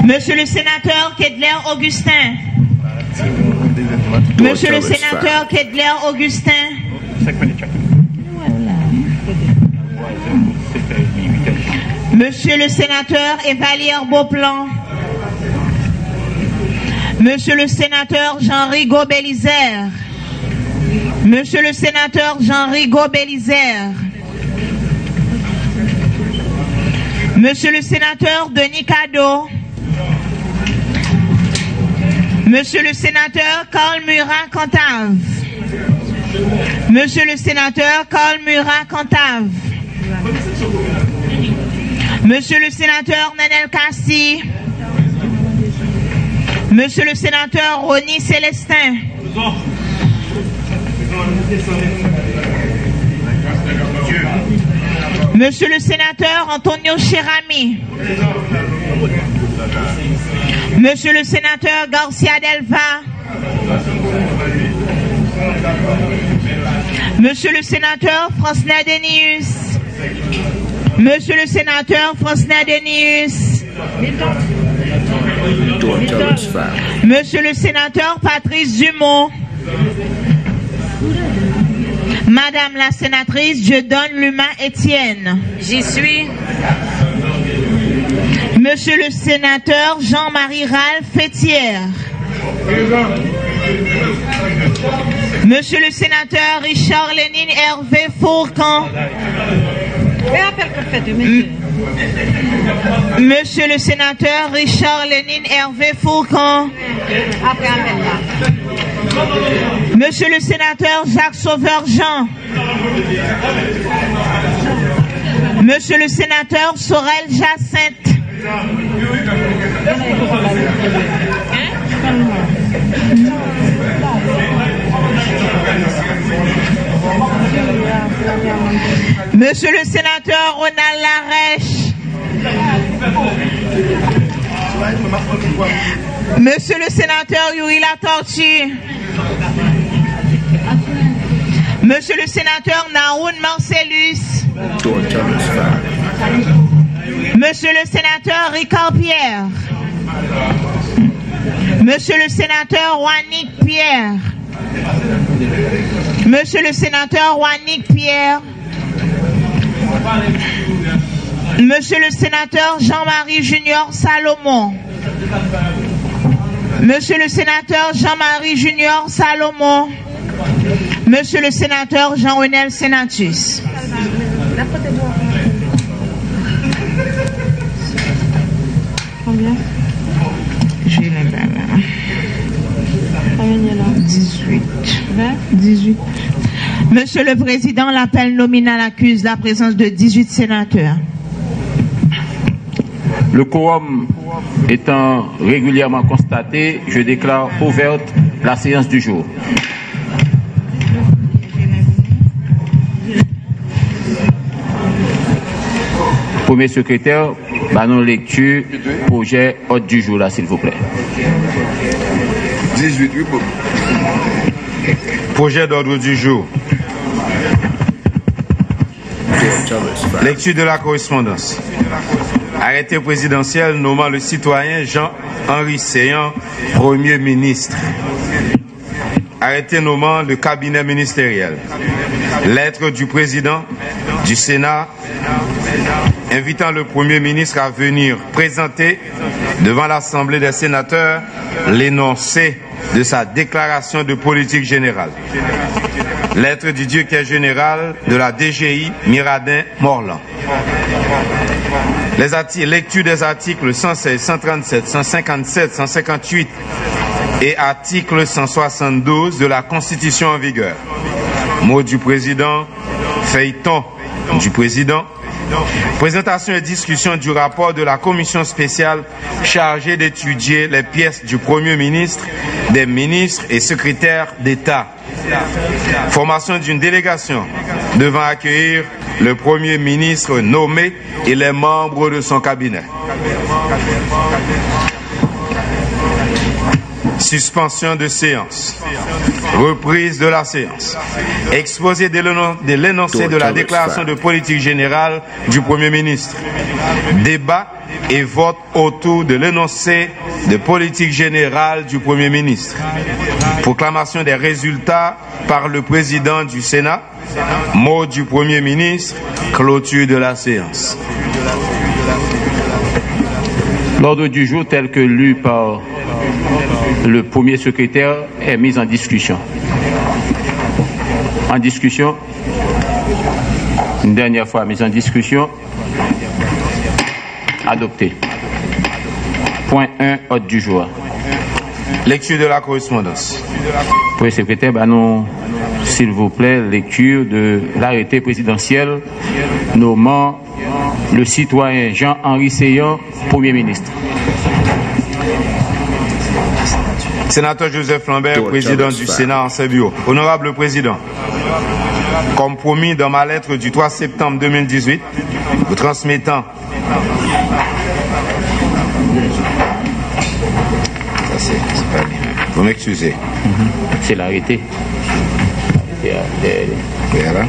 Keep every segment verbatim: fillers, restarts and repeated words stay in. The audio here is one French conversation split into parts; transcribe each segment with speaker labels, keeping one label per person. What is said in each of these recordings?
Speaker 1: Monsieur le sénateur Kedler Augustin. Monsieur le sénateur Kedler Augustin. Monsieur le sénateur Evalier Beauplan. Monsieur le sénateur Jean-Rigaud Bélizaire. Monsieur le sénateur Jean-Rigaud Bélizaire. Monsieur le sénateur Denis Cadeau. Monsieur le sénateur Carl Murat-Cantave. Monsieur le sénateur Carl Murat-Cantave. Monsieur le sénateur Nenel Kassi. Monsieur le sénateur Ronnie Célestin. Monsieur le sénateur Antonio Chirami. Monsieur le sénateur Garcia Delva. Monsieur le sénateur Francina Denius. Monsieur le sénateur Francina Denius. Monsieur le sénateur Patrice Dumont. Madame la sénatrice, je donne l'humain Étienne.
Speaker 2: J'y suis.
Speaker 1: Monsieur le sénateur Jean-Marie Ralph Fétière. Monsieur le sénateur Richard Lénine Hervé Fourcan. Monsieur le sénateur Richard Lénine Hervé Fourcan. Monsieur le sénateur Jacques Sauveur Jean. Monsieur le sénateur Sorel Jacinthe. Monsieur le sénateur Ronald Larèche. Monsieur le sénateur Yuri Latortue. Monsieur le sénateur Naoun Marcellus. Monsieur le sénateur Ricard Pierre. Monsieur le sénateur Wannick Pierre. Monsieur le sénateur Wannick Pierre. Monsieur le sénateur Jean-Marie Junior Salomon. Monsieur le sénateur Jean-Marie Junior Salomon. Monsieur le sénateur Jean-Renel Senatus. Combien? J'ai les balles. dix-huit. dix-huit. Monsieur le Président, l'appel nominal accuse la présence de dix-huit sénateurs.
Speaker 3: Le quorum étant régulièrement constaté, je déclare ouverte la séance du jour. Premier secrétaire, banon lecture, projet ordre du jour là, s'il vous plaît.
Speaker 4: dix-huit, oui, bon. Projet d'ordre du jour. Lecture de la correspondance. Arrêté présidentiel nommant le citoyen Jean-Henri Séan Premier ministre. Arrêté nommant le cabinet ministériel. Lettre du président du Sénat invitant le Premier ministre à venir présenter devant l'Assemblée des sénateurs l'énoncé de sa déclaration de politique générale. Lettre du directeur général de la D G I, Miradin Morland. Les articles, lecture des articles cent seize, cent trente-sept, cent cinquante-sept, cent cinquante-huit et article cent soixante-douze de la Constitution en vigueur. Mot du président, feuilleton du président. Présentation et discussion du rapport de la commission spéciale chargée d'étudier les pièces du Premier ministre, des ministres et secrétaires d'État. Formation d'une délégation devant accueillir le Premier ministre nommé et les membres de son cabinet. Suspension de séance. Reprise de la séance. Exposé de l'énoncé de la déclaration de politique générale du Premier ministre. Débat et vote autour de l'énoncé de politique générale du Premier ministre. Proclamation des résultats par le président du Sénat. Mot du Premier ministre. Clôture de la séance.
Speaker 3: L'ordre du jour tel que lu par le premier secrétaire est mis en discussion. En discussion. Une dernière fois mise en discussion. Adopté. Point un, ordre du jour.
Speaker 4: Lecture de la correspondance.
Speaker 3: Premier secrétaire, bah non, s'il vous plaît, lecture de l'arrêté présidentiel nommant le citoyen Jean-Henri Seyan, Premier ministre.
Speaker 4: Sénateur Joseph Lambert, président du Sénat en ses bureaux. Honorable Président, comme promis dans ma lettre du trois septembre deux mille dix-huit, vous transmettant vous m'excusez.
Speaker 3: Mm-hmm. C'est l'arrêté.
Speaker 4: Voilà.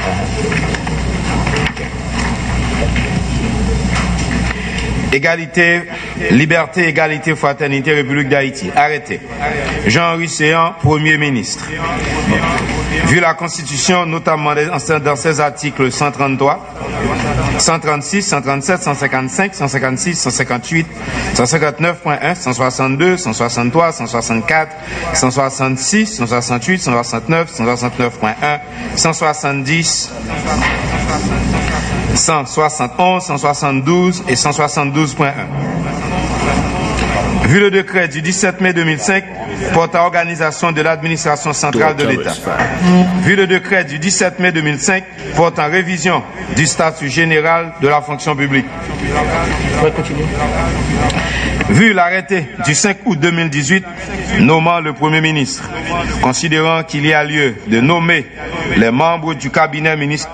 Speaker 4: Égalité, liberté, égalité, fraternité, République d'Haïti. Arrêté. Jean-Henri Seyan, Premier ministre. Vu la Constitution, notamment dans ses articles cent trente-trois, cent trente-six, cent trente-sept, cent cinquante-cinq, cent cinquante-six, cent cinquante-huit, cent cinquante-neuf point un, cent soixante-deux, cent soixante-trois, cent soixante-quatre, cent soixante-six, cent soixante-huit, cent soixante-neuf, cent soixante-neuf point un, cent soixante-dix, cent soixante et onze, cent soixante-douze et cent soixante-douze point un. Vu le décret du dix-sept mai deux mille cinq portant organisation de l'administration centrale de l'État. Vu le décret du dix-sept mai deux mille cinq portant révision du statut général de la fonction publique. Vu l'arrêté du cinq août deux mille dix-huit nommant le Premier ministre, considérant qu'il y a lieu de nommer les membres du cabinet ministériel.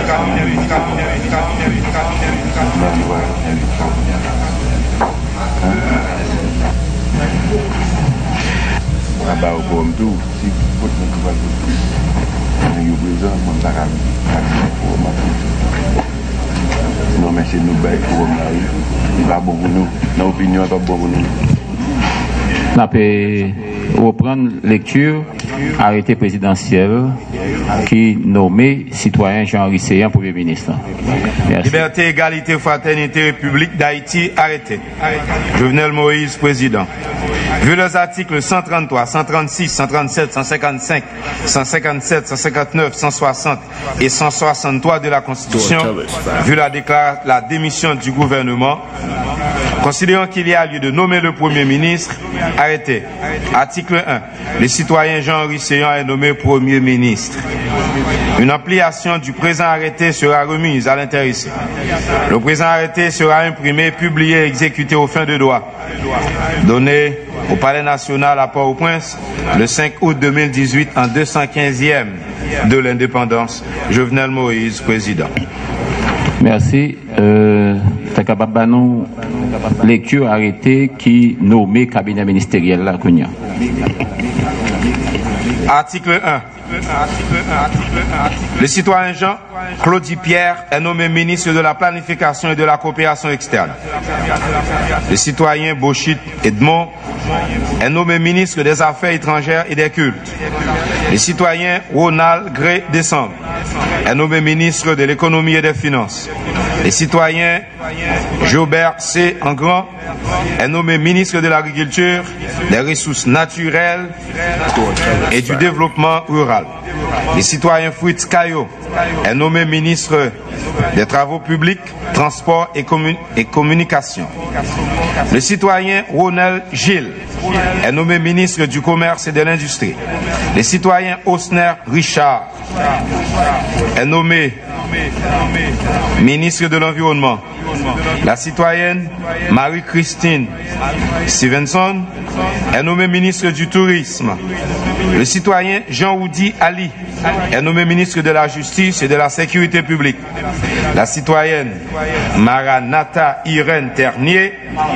Speaker 2: Non, mais c'est nous pour il va bon pour nous. Nos opinions sont bonnes pour nous.
Speaker 3: On peut reprendre lecture arrêté présidentiel qui nommé citoyen Jean-Henri Seyan Premier ministre. Merci.
Speaker 4: Liberté, égalité, fraternité, République d'Haïti, arrêté. Jovenel Moïse, président. Vu les articles cent trente-trois, cent trente-six, cent trente-sept, cent cinquante-cinq, cent cinquante-sept, cent cinquante-neuf, cent soixante et cent soixante-trois de la Constitution, vu la, déclaration, la démission du gouvernement, considérant qu'il y a lieu de nommer le Premier ministre, arrêté. Article un. Le citoyen Jean-Henri Seyan est nommé Premier ministre. Une ampliation du présent arrêté sera remise à l'intéressé. Le présent arrêté sera imprimé, publié et exécuté aux fins de droit. Donné au Palais national à Port-au-Prince le cinq août deux mille dix-huit en deux cent quinzième de l'indépendance. Jovenel Moïse, président.
Speaker 3: Merci. Euh, Takababanou, lecture arrêté qui nommé cabinet ministériel là, Kounia.
Speaker 4: Article un. Le citoyen Jean Claudie Pierre est nommé ministre de la Planification et de la Coopération externe. Le citoyen Bochit Edmond est nommé ministre des Affaires étrangères et des Cultes. Le citoyen Ronald Gré Décembre est nommé ministre de l'Économie et des Finances. Le citoyen Jobert C. Engrand est nommé ministre de l'Agriculture, des Ressources naturelles et du Développement rural. Le citoyen Fritz Caillot est nommé ministre des Travaux publics, Transports et, commun et Communications. Le citoyen Ronald Gilles est nommé ministre du Commerce et de l'Industrie. Le citoyen Osner Richard est nommé ministre ministre de l'Environnement. La citoyenne Marie-Christine Stevenson est nommée ministre du Tourisme. Le citoyen Jean-Oudi Ali est nommé ministre de la Justice et de la Sécurité publique. La citoyenne Maranatha Irène Ternier,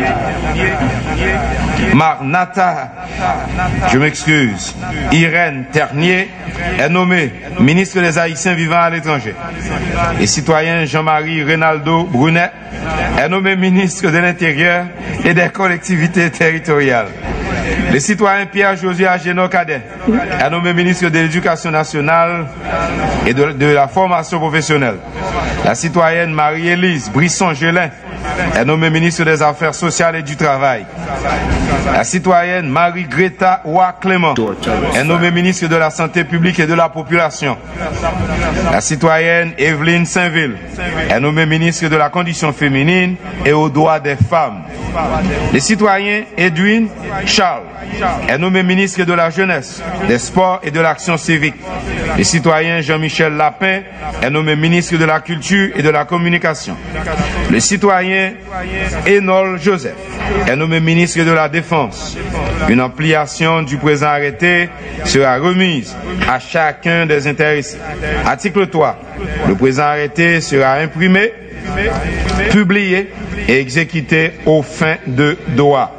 Speaker 4: Marnata, je m'excuse, Irène Ternier est nommée ministre des Haïtiens vivant à l'étranger. Le citoyen Jean-Marie Reynaldo Brunet est nommé ministre de l'Intérieur et des collectivités territoriales. Le citoyen Pierre-Josué Agénor Cadet est nommé ministre de l'Éducation nationale et de, de la formation professionnelle. La citoyenne Marie-Élise Brisson-Gelin est nommée ministre des Affaires sociales et du Travail. La citoyenne Marie-Greta Ouah-Clément est nommée ministre de la Santé publique et de la Population. La citoyenne Evelyne Saint-Ville est nommée ministre de la Condition féminine et aux droits des femmes. Le citoyen Edwin Charles est nommé ministre de la Jeunesse, des Sports et de l'Action civique. Le citoyen Jean-Michel Lapin est nommé ministre de la Culture et de la Communication. Le citoyen Enol Joseph est nommé ministre de la Défense. Une ampliation du présent arrêté sera remise à chacun des intéressés. Article trois. Le présent arrêté sera imprimé, publié et exécuté aux fins de droit.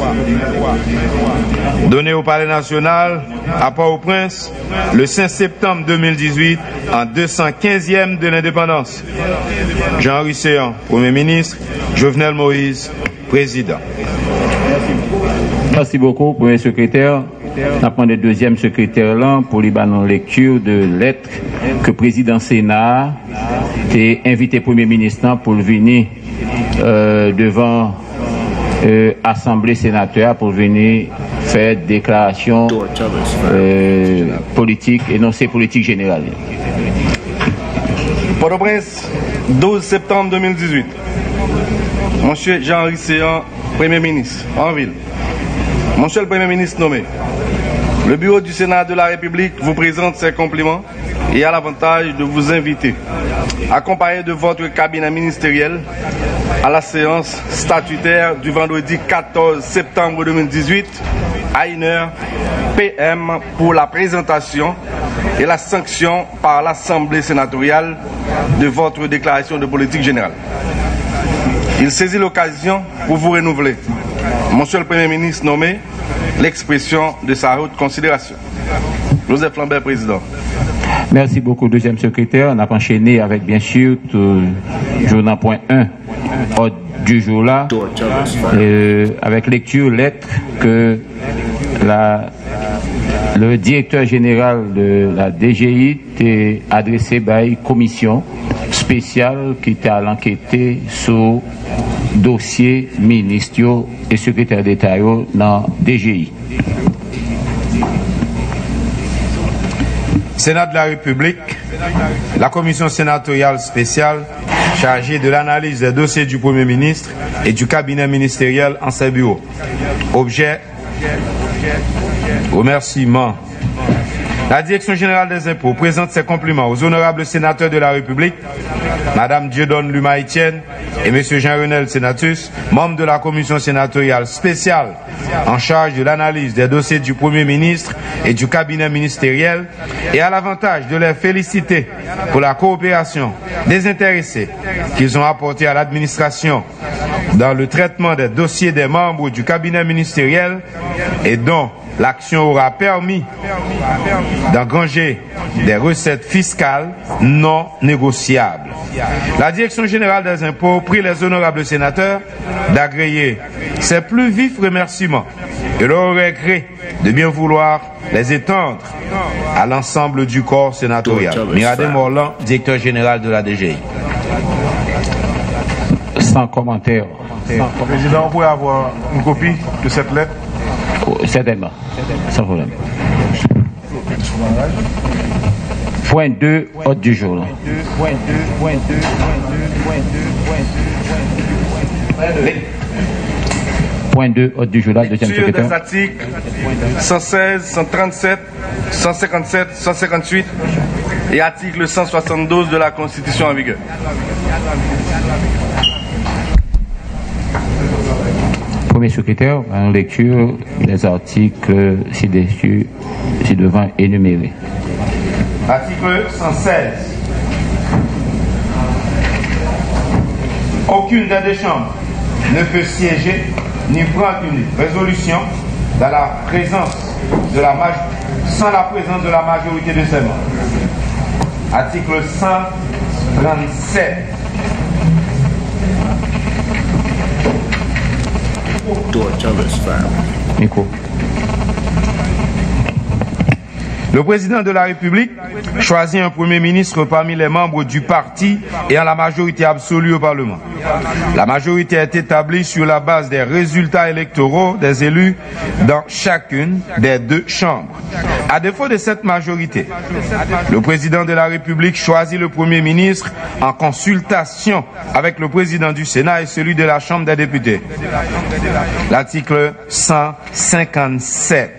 Speaker 4: Donné au Palais national à Port-au-Prince le cinq septembre deux mille dix-huit en deux cent quinzième de l'indépendance. Jean-Henri Séan, Premier ministre, Jovenel Moïse, Président.
Speaker 3: Merci beaucoup, Premier secrétaire. On prend le deuxième secrétaire là pour lui donner une lecture de lettre que le président Sénat a invité le Premier ministre pour venir euh, devant euh, Assemblée sénateur pour venir faire déclaration euh, politique, énoncé politique générale.
Speaker 5: Port-au-Prince, douze septembre deux mille dix-huit. Monsieur Jean-Henri Séan, Premier ministre, en ville. Monsieur le Premier ministre nommé, le bureau du Sénat de la République vous présente ses compliments et a l'avantage de vous inviter, accompagné de votre cabinet ministériel, à la séance statutaire du vendredi quatorze septembre deux mille dix-huit à une heure P M pour la présentation et la sanction par l'Assemblée sénatoriale de votre déclaration de politique générale. Il saisit l'occasion pour vous renouveler, Monsieur le Premier ministre nommé, l'expression de sa haute considération. Joseph Lambert, président.
Speaker 3: Merci beaucoup, deuxième secrétaire. On a enchaîné avec, bien sûr, tout, journal point un ordre du jour là, euh, avec lecture lettre que la, le directeur général de la D G I a adressé par une commission spéciale qui était à l'enquêter sur dossier ministériel et secrétaire d'État dans D G I.
Speaker 4: Sénat de la République, la commission sénatoriale spéciale chargée de l'analyse des dossiers du Premier ministre et du cabinet ministériel en ses bureaux. Objet, remerciement. La Direction générale des impôts présente ses compliments aux honorables sénateurs de la République, Madame Dieudonne Luma-Etienne et Monsieur Jean-Renel Sénatus, membres de la commission sénatoriale spéciale en charge de l'analyse des dossiers du Premier ministre et du cabinet ministériel, et à l'avantage de les féliciter pour la coopération désintéressée qu'ils ont apportée à l'administration dans le traitement des dossiers des membres du cabinet ministériel et dont l'action aura permis d'engranger des recettes fiscales non négociables. La Direction générale des impôts prie les honorables sénateurs d'agréer ses plus vifs remerciements et leur regret de bien vouloir les étendre à l'ensemble du corps sénatorial. Miradé Morlan, directeur général de la D G I.
Speaker 3: Sans commentaire.
Speaker 6: Président, vous pouvez avoir une copie de cette lettre?
Speaker 3: Certainement, sans problème. Point deux, ordre du jour. Point deux, ordre du jour, là, deuxième
Speaker 5: Lecture
Speaker 3: secrétaire.
Speaker 5: des articles cent seize, cent trente-sept, cent cinquante-sept, cent cinquante-huit et article cent soixante-douze de la Constitution en vigueur.
Speaker 3: Premier secrétaire, en lecture des articles ci-dessus, ci-devant énumérés.
Speaker 4: Article cent seize. Aucune des deux chambres ne peut siéger ni prendre une résolution dans la présence de la maj- sans la présence de la majorité de ses membres. Article cent trente-sept.
Speaker 3: Micro.
Speaker 4: Le président de la République choisit un premier ministre parmi les membres du parti ayant la majorité absolue au Parlement. La majorité est établie sur la base des résultats électoraux des élus dans chacune des deux chambres. À défaut de cette majorité, le président de la République choisit le premier ministre en consultation avec le président du Sénat et celui de la Chambre des députés. L'article cent cinquante-sept.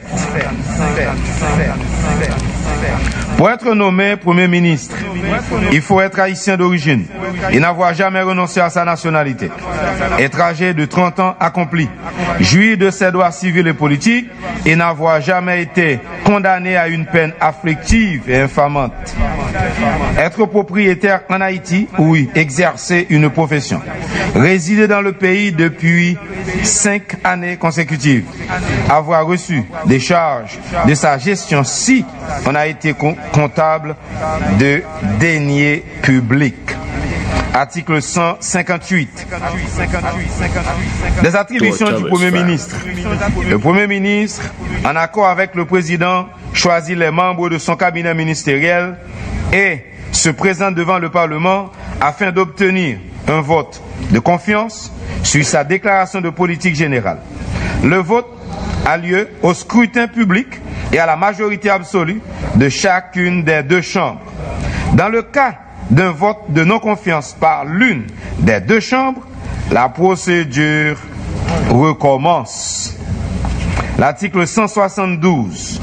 Speaker 4: Pour être nommé Premier ministre, il faut être haïtien d'origine et n'avoir jamais renoncé à sa nationalité, être âgé de trente ans accompli, jouir de ses droits civils et politiques et n'avoir jamais été condamné à une peine afflictive et infamante, être propriétaire en Haïti ou exercer une profession, résider dans le pays depuis cinq années consécutives, avoir reçu des charges de sa gestion si on a été comptable de deniers publics. Article cent cinquante-huit. Des attributions du Premier ministre. Le Premier ministre, en accord avec le Président, choisit les membres de son cabinet ministériel et se présente devant le Parlement afin d'obtenir un vote de confiance sur sa déclaration de politique générale. Le vote a lieu au scrutin public et à la majorité absolue de chacune des deux chambres. Dans le cas d'un vote de non-confiance par l'une des deux chambres, la procédure recommence. L'article cent soixante-douze.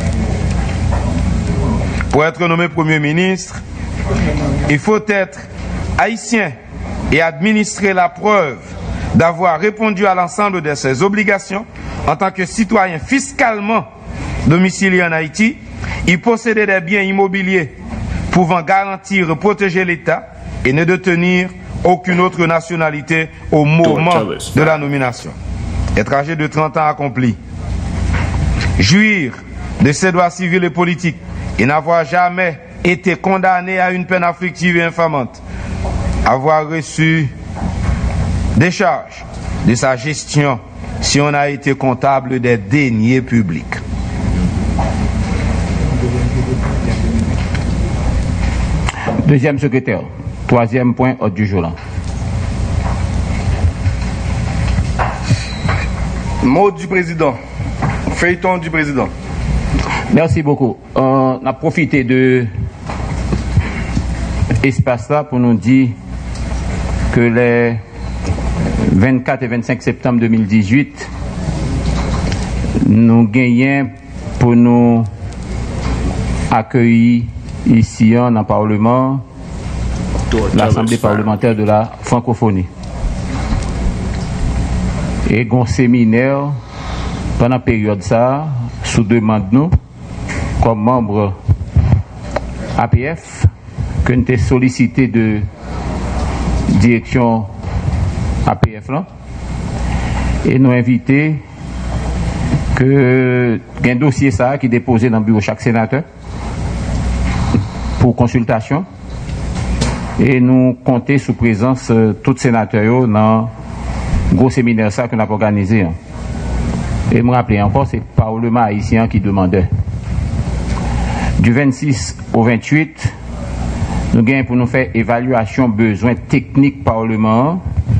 Speaker 4: Pour être nommé Premier ministre, il faut être haïtien et administrer la preuve d'avoir répondu à l'ensemble de ses obligations en tant que citoyen fiscalement domicilié en Haïti, y posséder des biens immobiliers pouvant garantir et protéger l'État et ne détenir aucune autre nationalité au moment de la nomination. Être âgé de trente ans accompli. Jouir de ses droits civils et politiques et n'avoir jamais été condamné à une peine afflictive et infamante. Avoir reçu des charges de sa gestion si on a été comptable des deniers publics.
Speaker 3: Deuxième secrétaire. Troisième point, ordre du jour là.
Speaker 5: Mot du président. Feuilleton du président.
Speaker 3: Merci beaucoup. On a profité de l'espace là pour nous dire que les vingt-quatre et vingt-cinq septembre deux mille dix-huit, nous gagnons pour nous accueillir ici dans le Parlement l'Assemblée parlementaire de la francophonie. Et un séminaire pendant la période ça, sous demande nous, comme membre A P F, que nous avons sollicité de direction A P F là, et nous invité que un dossier ça qui est déposé dans le bureau de chaque sénateur pour consultation, et nous compter sous présence euh, tous sénateurs dans le gros séminaire ça que nous avons organisé. Hein. Et me rappeler encore, c'est le Parlement haïtien qui demandait. Du vingt-six au vingt-huit, nous gagnons pour nous faire évaluation besoins techniques Parlement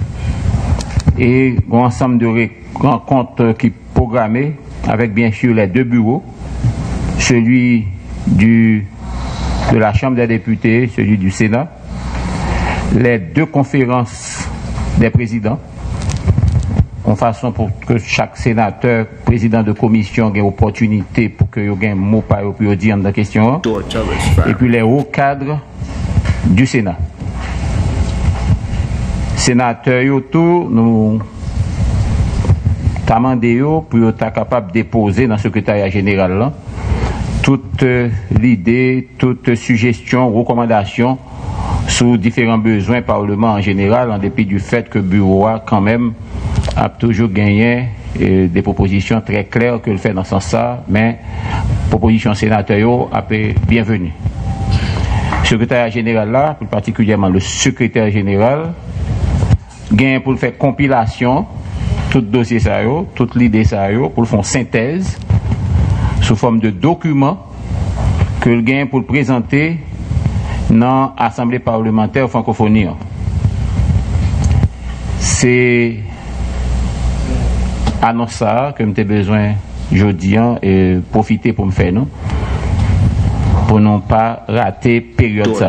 Speaker 3: et un ensemble de rencontres qui programmées avec bien sûr les deux bureaux, celui du, de la Chambre des députés, celui du Sénat, les deux conférences des présidents en façon pour que chaque sénateur, président de commission ait opportunité pour que y ait un mot par pour dire dans la question. Et puis les hauts cadres du Sénat. Sénateur tout nous demandé pour être capable de déposer dans le secrétariat général là, toute euh, l'idée, toute suggestion, recommandation sur différents besoins parlement en général, en dépit du fait que le bureau a quand même a toujours gagné euh, des propositions très claires que le fait dans ce sens-là, mais propositions sénatoriales a été bienvenue. Le secrétariat général là, plus particulièrement le secrétaire général, gagne pour faire compilation, tout dossier ça yo, toute l'idée ça yo, pour faire synthèse sous forme de documents que le gagne pour le présenter dans l'Assemblée parlementaire francophonie. C'est annonce ça que j'ai besoin aujourd'hui et profiter pour me faire non pour ne pas rater période ça.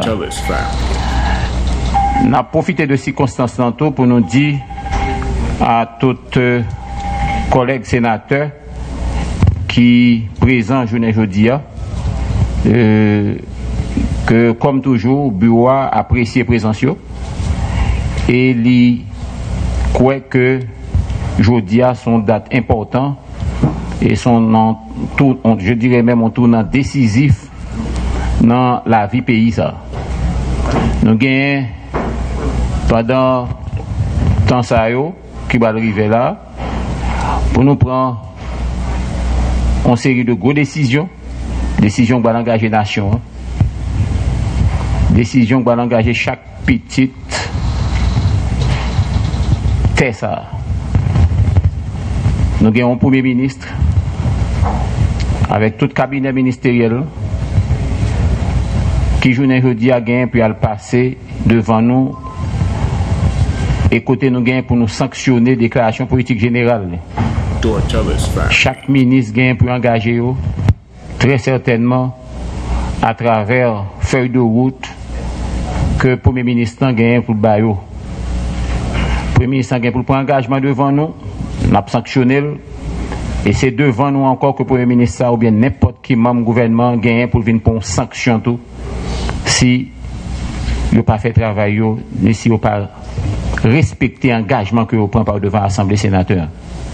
Speaker 3: On a profité de circonstances tantôt pour nous dire à tous euh, collègues sénateurs qui présent journée aujourd'hui euh, que comme toujours bureau a apprécié présence et li croit que aujourd'hui son date importante et son en, tout, on, je dirais même un tournant décisif dans la vie pays ça. Nous gagnons pendant temps ça yo qui va arriver là pour nous prendre une série de grosses décisions, décisions qui vont engager la nation, décisions qui vont engager chaque petite terre ça. Nous avons un premier ministre avec tout le cabinet ministériel qui journée jeudi a gagné puis à le passer devant nous et côté nous gagne pour nous sanctionner déclaration politique générale. Chaque ministre gagne pour engager très certainement à travers feuille de route que le premier ministre gagne pour le baillot. Le premier ministre gagne pour prendre engagement devant nous, nous avons sanctionné et c'est devant nous encore que le premier ministre ou bien n'importe qui membre du gouvernement gagne pour venir pour une sanction tout si il n'a pas fait travail ni si il n'a pas respecter l'engagement que vous prenez par devant l'Assemblée sénateur.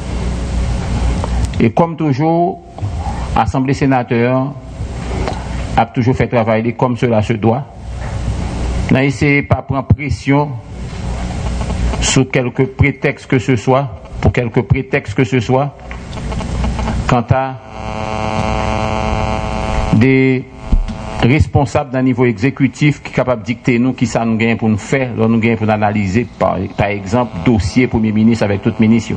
Speaker 3: Et comme toujours, l'Assemblée sénateur a toujours fait travailler comme cela se doit. N'a essayé pas prendre pression sur quelques prétextes que ce soit, pour quelques prétextes que ce soit, quant à des responsable d'un niveau exécutif qui est capable de dicter nous qui ça nous gagne pour nous faire, nous gagne pour analyser par, par exemple dossier premier ministre avec tout ministre.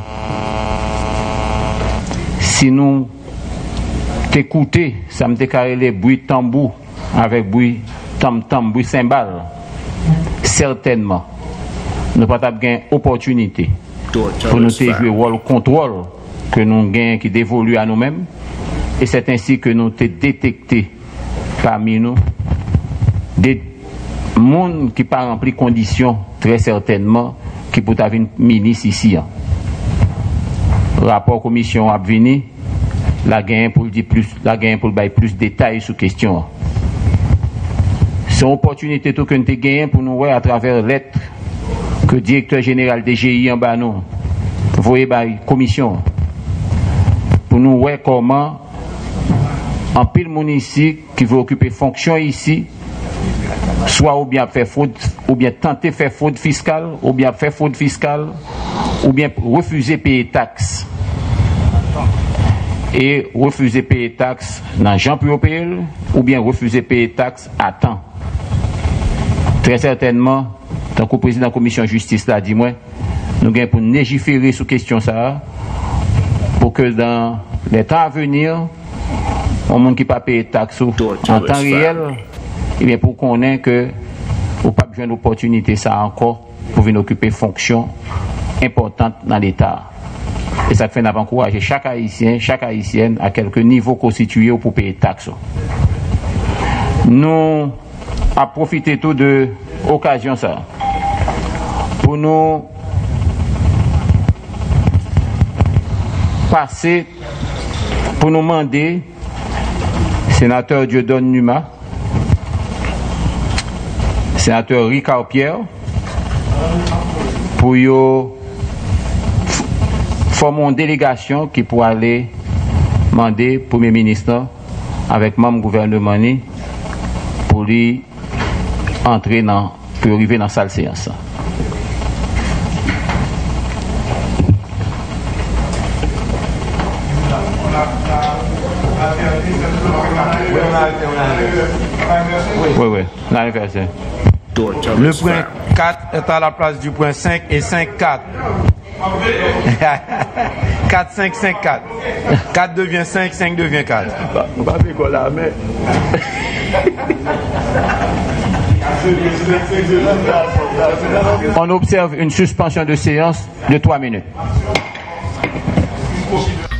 Speaker 3: Si nous t'écoutez, ça me déclare les bruits tambour avec bruit tam tam bruit cymbale, certainement nous pas gagner opportunité pour nous jouer rôle contrôle que nous gagnons qui dévolue à nous-mêmes et c'est ainsi que nous te détecté parmi nous des monde qui pas rempli conditions très certainement qui peut avoir une ministre ici. Rapport commission a venu la gain pour dire plus la gain pour bailler plus de détails sur question. C'est une opportunité tout que nous avons gagné pour nous voir à travers lettre que le directeur général des G I en bas nous voyez par commission pour nous voir comment en pile mon ici qui veut occuper fonction ici soit ou bien faire fraude ou bien tenter faire fraude fiscale ou bien faire fraude fiscale ou bien refuser payer taxes et refuser payer taxes dans Jean P O P L ou bien refuser payer taxes à temps. Très certainement, tant que le président de la commission de justice l'a dit, moi, nous avons pour légiférer sur question ça, pour que dans les temps à venir, on monde qui pas payer taxes en temps réel, et bien pour qu'on ait que, ou pas besoin d'opportunité ça encore, pour venir occuper fonction importante dans l'État. Et ça fait encourager chaque Haïtien, chaque Haïtienne à quelque niveau constitué pour payer taxes. Nous avons profité tout de l'occasion ça pour nous passer pour nous demander, sénateur Dieudonne Numa, sénateur Ricard Pierre, pour y former une délégation qui pourra aller demander au Premier ministre avec membre gouvernement pour lui entrer dans, pour arriver dans la salle de séance. Oui, oui, on a inversé.
Speaker 4: Le point quatre est à la place du point cinq et cinq quatre. quatre, cinq, cinq, quatre. quatre devient cinq, cinq devient quatre.
Speaker 3: On observe une suspension de séance de trois minutes.